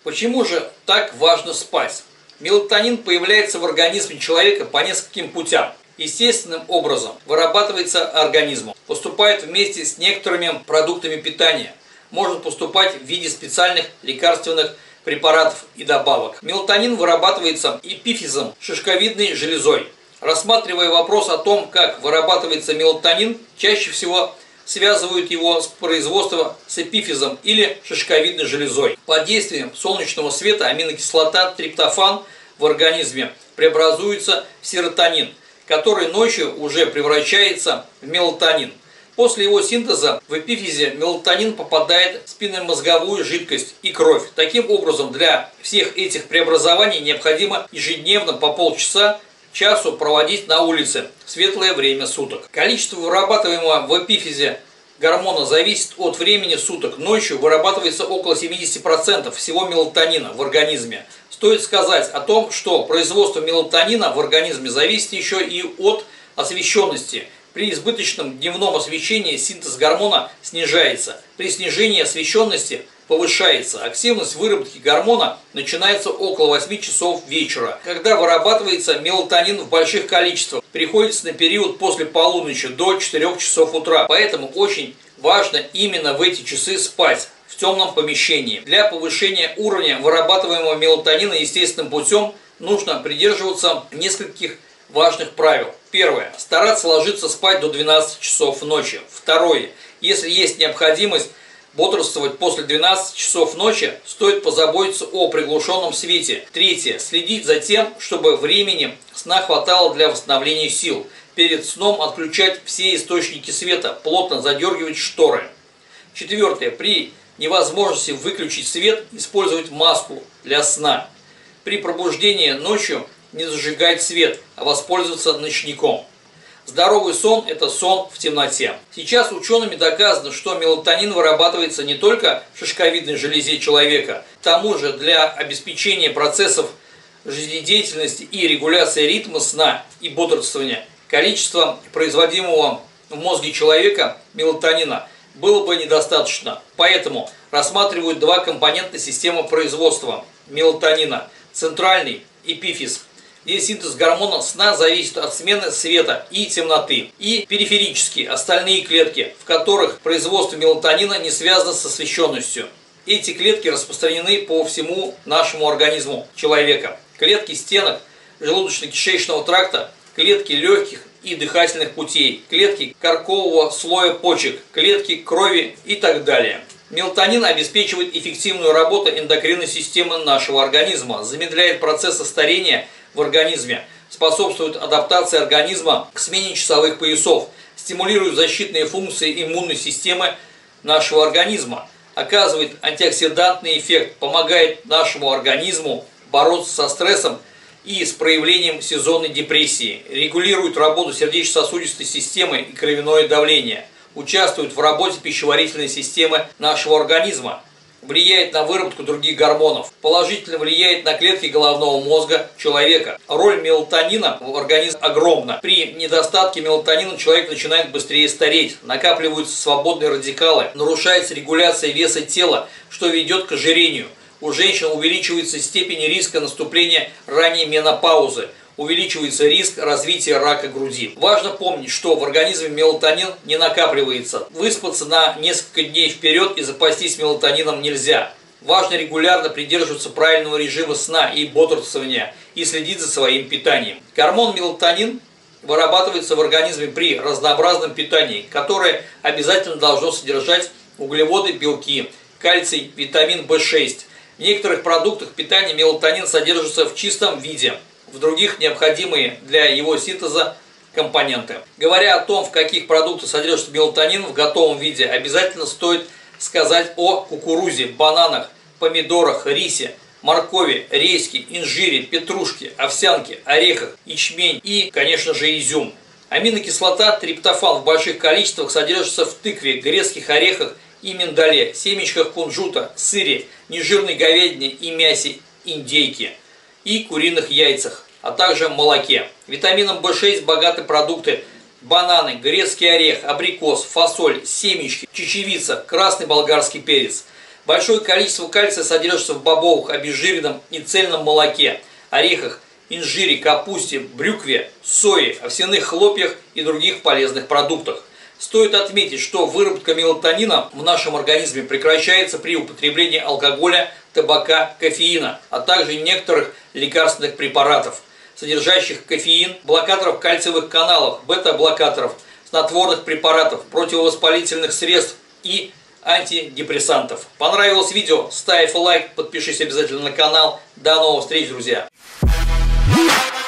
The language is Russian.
Почему же так важно спать? Мелатонин появляется в организме человека по нескольким путям. Естественным образом вырабатывается организмом, поступает вместе с некоторыми продуктами питания, может поступать в виде специальных лекарственных препаратов и добавок. Мелатонин вырабатывается эпифизом, шишковидной железой. Рассматривая вопрос о том, как вырабатывается мелатонин, чаще всего связывают его с производством с эпифизом или шишковидной железой. Под действием солнечного света аминокислота триптофан в организме преобразуется в серотонин, который ночью уже превращается в мелатонин. После его синтеза в эпифизе мелатонин попадает в спинномозговую жидкость и кровь. Таким образом, для всех этих преобразований необходимо ежедневно по полчаса-часу проводить на улице в светлое время суток. Количество вырабатываемого в эпифизе гормона зависит от времени суток. Ночью вырабатывается около 70% всего мелатонина в организме. Стоит сказать о том, что производство мелатонина в организме зависит еще и от освещенности. При избыточном дневном освещении синтез гормона снижается. При снижении освещенности повышается. Активность выработки гормона начинается около 8 часов вечера. Когда вырабатывается мелатонин в больших количествах, приходится на период после полуночи до 4 часов утра. Поэтому очень важно именно в эти часы спать в темном помещении. Для повышения уровня вырабатываемого мелатонина естественным путем нужно придерживаться нескольких важных правил. Первое. Стараться ложиться спать до 12 часов ночи. Второе. Если есть необходимость бодрствовать после 12 часов ночи, стоит позаботиться о приглушенном свете. Третье. Следить за тем, чтобы времени сна хватало для восстановления сил. Перед сном отключать все источники света, плотно задергивать шторы. Четвертое. При невозможности выключить свет, использовать маску для сна. При пробуждении ночью не зажигать свет, а воспользоваться ночником. Здоровый сон – это сон в темноте. Сейчас учеными доказано, что мелатонин вырабатывается не только в шишковидной железе человека. К тому же для обеспечения процессов жизнедеятельности и регуляции ритма сна и бодрствования количество производимого в мозге человека мелатонина было бы недостаточно. Поэтому рассматривают два компонента системы производства мелатонина. Центральный – эпифиз, где синтез гормона сна зависит от смены света и темноты. И периферические, остальные клетки, в которых производство мелатонина не связано с освещенностью. Эти клетки распространены по всему нашему организму человека. Клетки стенок желудочно-кишечного тракта, клетки легких и дыхательных путей, клетки коркового слоя почек, клетки крови и так далее. Мелатонин обеспечивает эффективную работу эндокринной системы нашего организма, замедляет процессы старения в организме, способствует адаптации организма к смене часовых поясов, стимулирует защитные функции иммунной системы нашего организма, оказывает антиоксидантный эффект, помогает нашему организму бороться со стрессом и с проявлением сезонной депрессии, регулирует работу сердечно-сосудистой системы и кровяное давление, участвует в работе пищеварительной системы нашего организма, влияет на выработку других гормонов, положительно влияет на клетки головного мозга человека. Роль мелатонина в организме огромна. При недостатке мелатонина человек начинает быстрее стареть, накапливаются свободные радикалы, нарушается регуляция веса тела, что ведет к ожирению. У женщин увеличивается степень риска наступления ранней менопаузы, увеличивается риск развития рака груди. Важно помнить, что в организме мелатонин не накапливается. Выспаться на несколько дней вперед и запастись мелатонином нельзя. Важно регулярно придерживаться правильного режима сна и бодрствования и следить за своим питанием. Гормон мелатонин вырабатывается в организме при разнообразном питании, которое обязательно должно содержать углеводы, белки, кальций, витамин В6. В некоторых продуктах питания мелатонин содержится в чистом виде, в других необходимые для его синтеза компоненты. Говоря о том, в каких продуктах содержится мелатонин в готовом виде, обязательно стоит сказать о кукурузе, бананах, помидорах, рисе, моркови, редьке, инжире, петрушке, овсянке, орехах, ячмень и, конечно же, изюм. Аминокислота триптофан в больших количествах содержится в тыкве, грецких орехах и миндале, семечках кунжута, сыре, нежирной говядине и мясе индейки и куриных яйцах, а также молоке. Витамином В6 богаты продукты: бананы, грецкий орех, абрикос, фасоль, семечки, чечевица, красный болгарский перец. Большое количество кальция содержится в бобовых, обезжиренном и цельном молоке, орехах, инжире, капусте, брюкве, сое, овсяных хлопьях и других полезных продуктах. Стоит отметить, что выработка мелатонина в нашем организме прекращается при употреблении алкоголя, табака, кофеина, а также некоторых лекарственных препаратов, содержащих кофеин, блокаторов кальциевых каналов, бета-блокаторов, снотворных препаратов, противовоспалительных средств и антидепрессантов. Понравилось видео? Ставь лайк, подпишись обязательно на канал. До новых встреч, друзья!